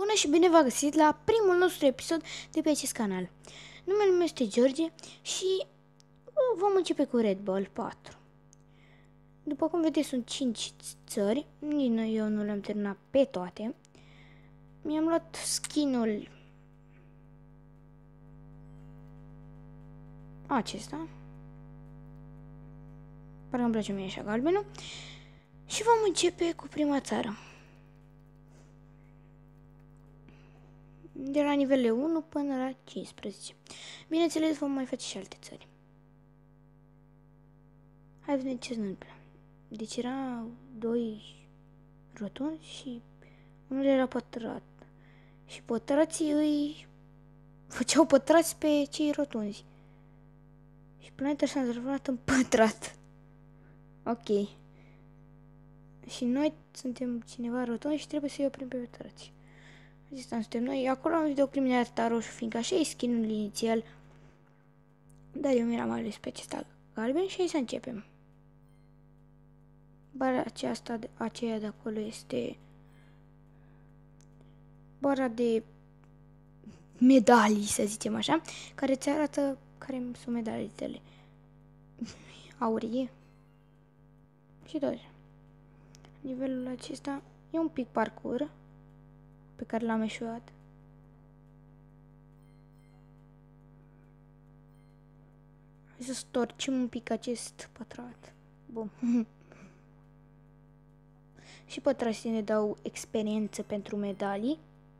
Bună și bine v-am găsit la primul nostru episod de pe acest canal. Numele meu este George și vom începe cu Red Ball 4. După cum vedeți, sunt 5 țări, eu nu le-am terminat pe toate. Mi-am luat skin-ul acesta. Parcă îmi place mie așa galbenul. Și vom începe cu prima țară. De la nivelele 1 până la 15. Bineînțeles, vom mai face și alte țări. Hai vedem ce se întâmplă. Deci erau 2 rotunzi și unul era pătrat. Și pătrații îi făceau pătrați pe cei rotunzi. Și planeta s-a transformat în pătrat. Ok. Și noi suntem cineva rotund și trebuie să-i oprim pe pătrați. Acesta suntem noi. Acolo am videoclip nearta roșu, fiindcă așa e skin-ul inițial. Dar eu mi-am ales pe acesta galben și hai să începem. Bara aceea de acolo este bara de medalii, să zicem așa, care îți arată care sunt medaliile tale. Aurie. Și tot. Nivelul acesta e un pic parcurs pe care l-am eșuat. Hai să storcim un pic acest pătrat. Bun. Și pătrații ne dau experiență pentru medalii.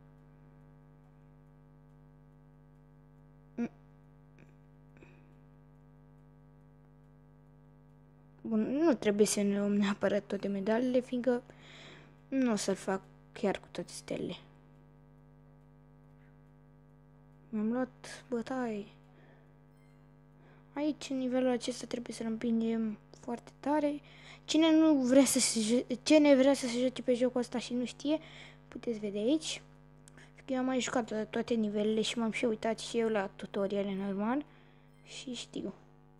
Bun, nu trebuie să ne luăm neapărat toate medalile, fiindcă nu o să-l fac chiar cu toate stelele. Mi-am luat bătaie. Aici, în nivelul acesta, trebuie să-l împingem foarte tare. Cine vrea să se joace pe jocul ăsta și nu știe, puteți vedea aici. Eu am mai jucat toate nivelele și m-am și uitat și eu la tutoriale normal și știu.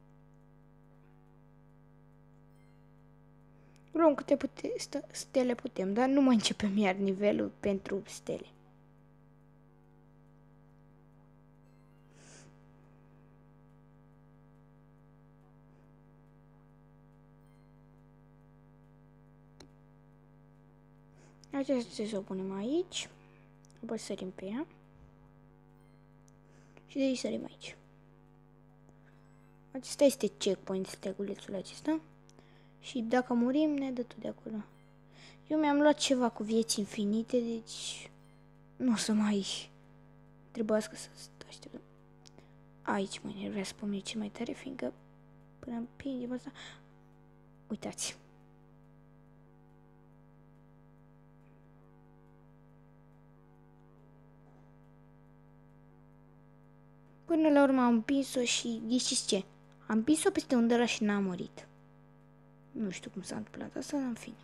Luăm câte stele putem, dar nu mai începem iar nivelul pentru stele. Aceasta să o punem aici. Apoi sărim pe ea. Și de aici sărim aici. Acesta este checkpoint, stegulețul acesta. Și dacă murim, ne dă tot de acolo. Eu mi-am luat ceva cu vieți infinite, deci nu o să mai trebuiască să așteptăm. Aici mă enervează pe mine cel mai tare, fiindcă până împingem asta... Uitați. Până la urmă am împins-o și ghiciți ce? Am împins-o peste undă ăla și n-a murit. Nu știu cum s-a întâmplat asta, dar în fine.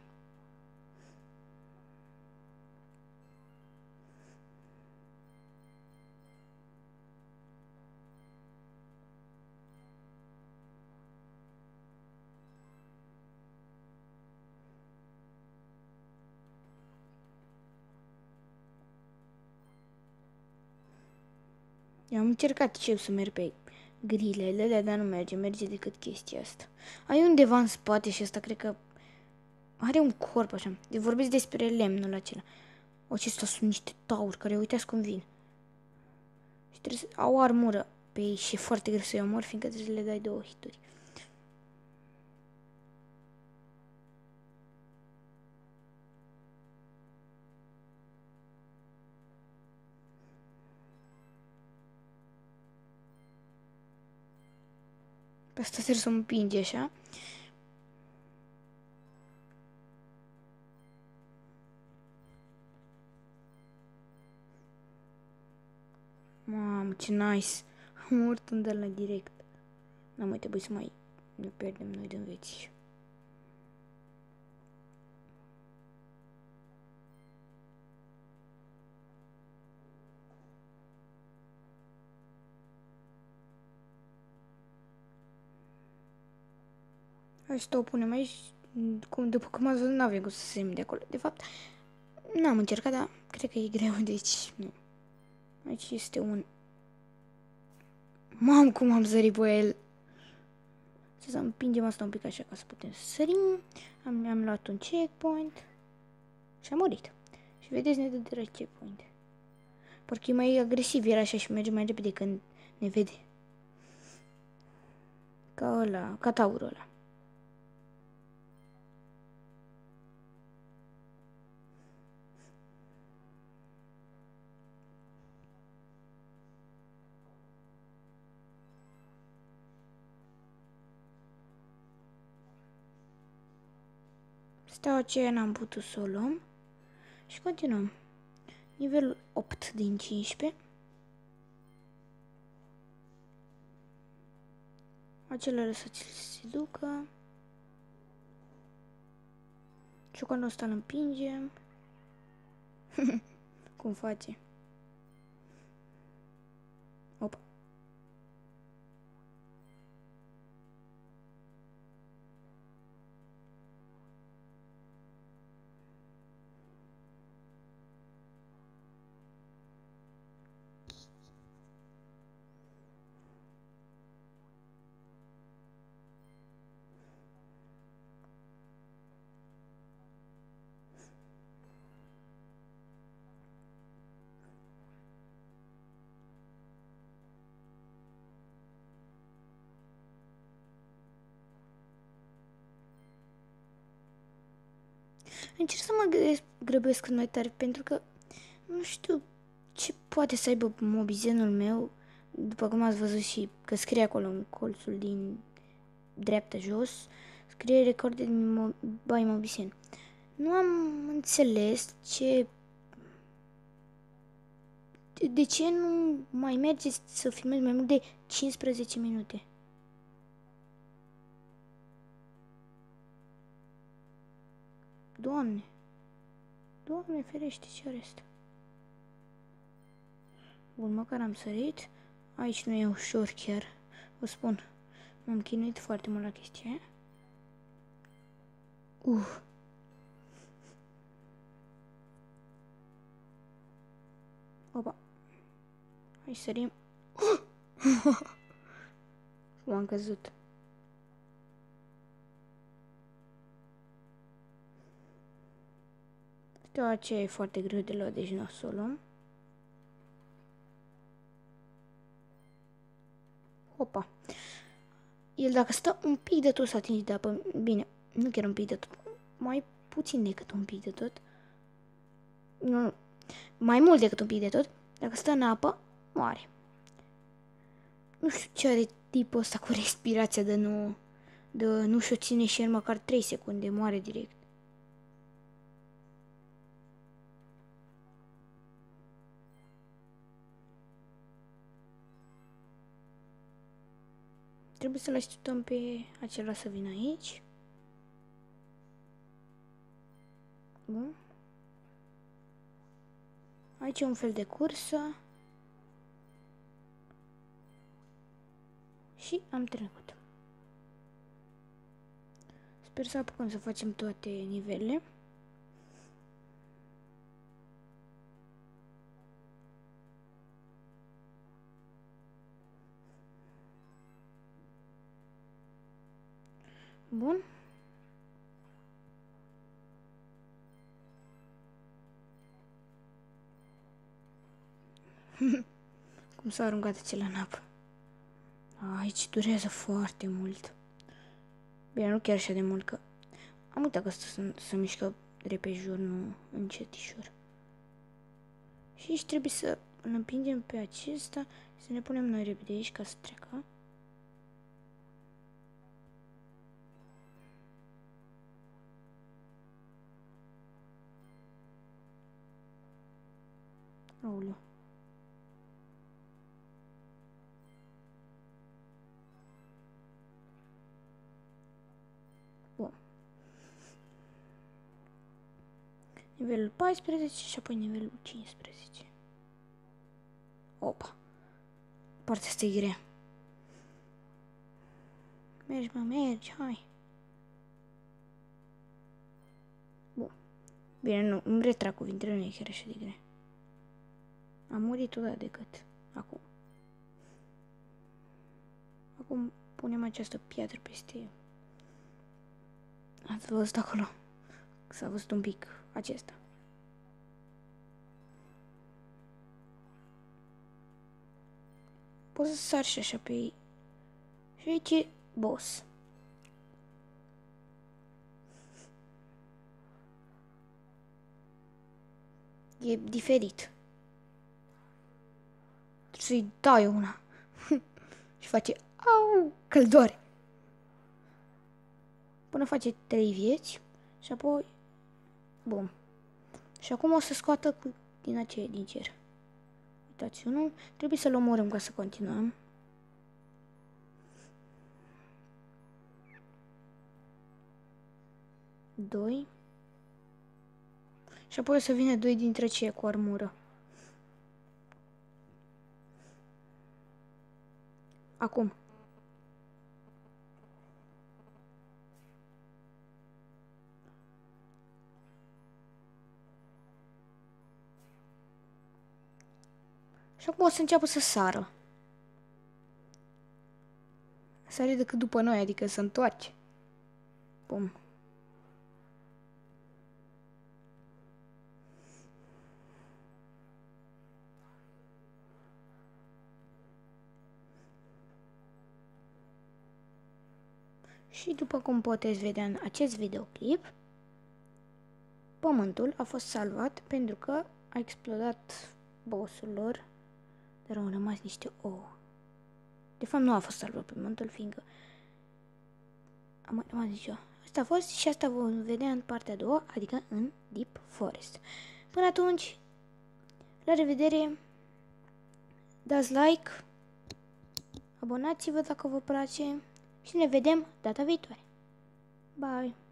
Eu am încercat și eu să merg pe grilele alea, dar nu merge decât chestia asta. Ai undeva în spate și asta cred că are un corp așa. Deci vorbesc despre lemnul acela. Acestea sunt niște tauri care uitați cum vin. Și trebuie să au armură pe ei și e foarte greu să-i omor, fiindcă trebuie să le dai 2 hituri. Pe asta trebuie să o împingi așa. Mamă, ce nice. Am murit în la direct. N-am mai trebuit să mai ne pierdem noi din vieți. Hai să o punem aici. După cum ați văzut, n-avem cum să se de acolo. De fapt, n-am încercat, dar cred că e greu, deci nu. Aici este un... Mam, cum am sărit pe el! Să împingem asta un pic așa ca să putem să sărim. Am luat un checkpoint. Și am murit. Și vedeți, ne dă direct checkpoint. Parcă e mai agresiv el așa și merge mai repede când ne vede. Ca ăla, ca taurul ăla. Steaua aceea n-am putut să o luăm. Și continuăm. Nivelul 8 din 15. Acela lăsați-l să se ducă. Ciocanul ăsta îl împingem. Cum face? Opa. Încerc să mă grăbesc cât mai tare, pentru că nu știu ce poate să aibă mobizenul meu, după cum ați văzut și că scrie acolo în colțul din dreapta jos, scrie recorded by mobizen. Nu am înțeles de ce nu mai merge să filmez mai mult de 15 minute. Doamne! Doamne ferește, ce are asta? Bun, măcar am sărit. Aici nu e ușor chiar. Vă spun, m-am chinuit foarte mult la chestia aia. Opa. Hai sărim. M-am căzut. Steaua aceea e foarte greu de luat, deci nu o să o luăm. Opa. El dacă stă un pic de tot să atinge de apă, bine, nu chiar un pic de tot, mai puțin decât un pic de tot. Nu, mai mult decât un pic de tot. Dacă stă în apă, moare. Nu știu ce are tipul ăsta cu respirația de nu și-o ține și el măcar 3 secunde, moare direct. Trebuie să-l așteptăm pe acela să vină aici. Bun. Aici e un fel de cursă. Și am trecut. Sper să apucăm să facem toate nivelele. Bun. Cum s-a aruncat acela în apă. Aici durează foarte mult. Bine, nu chiar așa de mult, că am uitat că să mișcă repejor, nu încetișor. Și aici trebuie să îl împingem pe acesta și să ne punem noi repede aici ca să treacă. Aoleu. Bun. Nivelul 14 și apoi nivelul 15. Opa. Partea asta e grea. Mergi, mă, mergi, hai. Bun. Bine, nu, îmi retrag cuvintele, nu e chiar așa de greu. Am murit tot decât acum. Acum punem această piatră peste ea. Ați văzut acolo? S-a văzut un pic acesta. Poți să sari și așa pe ei. Și aici e boss. E diferit. Trebuie să-i dai una. Și face au, căldoare. Până face 3 vieți. Și apoi bum. Și acum o să scoată din aceea din cer. Uitați, unul. Trebuie să-l omorâm ca să continuăm. Doi. Și apoi o să vină 2 dintre cei cu armură. Acum. Și acum o să înceapă să sară. Sare decât după noi, adică să întoarce. Bum. Și după cum puteți vedea în acest videoclip, pământul a fost salvat pentru că a explodat bossul lor, dar au rămas niște ouă. De fapt nu a fost salvat pământul, fiindcă am mai rămas nici eu. Asta a fost și asta vom vedea în partea a doua, adică în Deep Forest. Până atunci, la revedere, dați like, abonați-vă dacă vă place și ne vedem data viitoare. Bye!